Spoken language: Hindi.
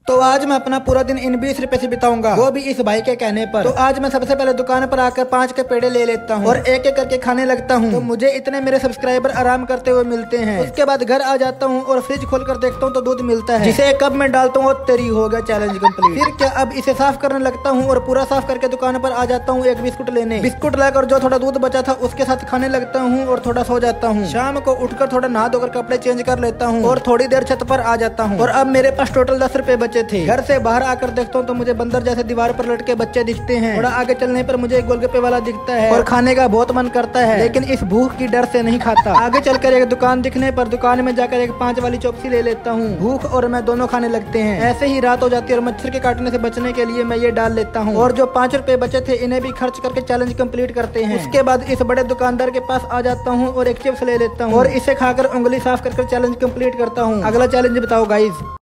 तो आज मैं अपना पूरा दिन इन 20 रुपए से बिताऊंगा, वो भी इस भाई के कहने पर। तो आज मैं सबसे पहले दुकान पर आकर 5 के पेड़े ले लेता हूँ और एक एक करके खाने लगता हूँ। तो मुझे इतने मेरे सब्सक्राइबर आराम करते हुए मिलते हैं। उसके बाद घर आ जाता हूँ और फ्रिज खोल कर देखता हूँ तो दूध मिलता है, जिसे कब मैं डालता हूँ और तेरी हो गया चैलेंज कंप्लीट। फिर क्या, अब इसे साफ करने लगता हूँ और पूरा साफ करके दुकान पर आ जाता हूँ एक बिस्कुट लेने। बिस्कुट लाकर जो थोड़ा दूध बचा था उसके साथ खाने लगता हूँ और थोड़ा सो जाता हूँ। शाम को उठकर थोड़ा नहा धोकर कपड़े चेंज कर लेता हूँ और थोड़ी देर छत पर आ जाता हूँ। और अब मेरे पास टोटल 10 रुपए बचे थे। घर से बाहर आकर देखता हूँ तो मुझे बंदर जैसे दीवार पर लटके बच्चे दिखते हैं। थोड़ा आगे चलने पर मुझे एक गोलगप्पे वाला दिखता है और खाने का बहुत मन करता है, लेकिन इस भूख की डर से नहीं खाता। आगे चलकर एक दुकान दिखने पर दुकान में जाकर एक 5 वाली चौपसी ले लेता हूँ। भूख और मैं दोनों खाने लगते हैं। ऐसे ही रात हो जाती है और मच्छर के काटने से बचने के लिए मैं ये डाल लेता हूँ और जो 5 रुपए बचे थे इन्हें भी खर्च करके चैलेंज कंप्लीट करते हैं। उसके बाद इस बड़े दुकानदार के पास आ जाता हूँ और एक चिप्स ले लेता हूँ और इसे खाकर उंगली साफ कर चैलेंज कंप्लीट करता हूँ। अगला चैलेंज बताओ गाइस।